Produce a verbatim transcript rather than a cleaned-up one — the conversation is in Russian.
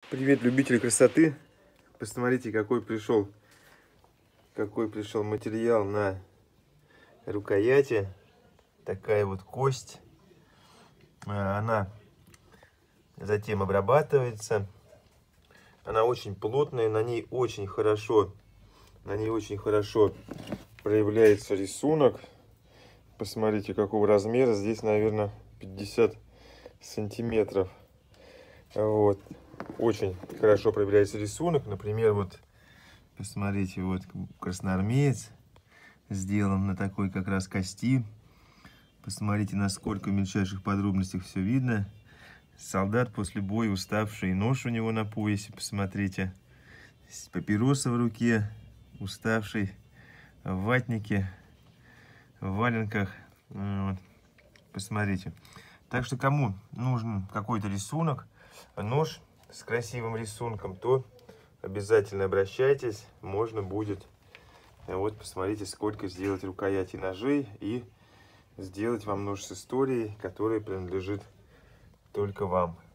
Привет, любители красоты! Посмотрите, какой пришел, какой пришел материал на рукояти. Такая вот кость. Она затем обрабатывается. Она очень плотная, на ней очень хорошо, на ней очень хорошо проявляется рисунок. Посмотрите, какого размера. Здесь, наверное, пятьдесят сантиметров. Вот. Очень хорошо проявляется рисунок. Например, вот, посмотрите, вот красноармеец сделан на такой как раз кости. Посмотрите, насколько в мельчайших подробностях все видно. Солдат после боя уставший, нож у него на поясе, посмотрите. Папироса в руке, уставший, в ватнике, в валенках. Вот. Посмотрите. Так что кому нужен какой-то рисунок, нож с красивым рисунком, то обязательно обращайтесь, можно будет. Вот посмотрите, сколько сделать рукояти ножей и сделать вам нож с историей, которая принадлежит только вам.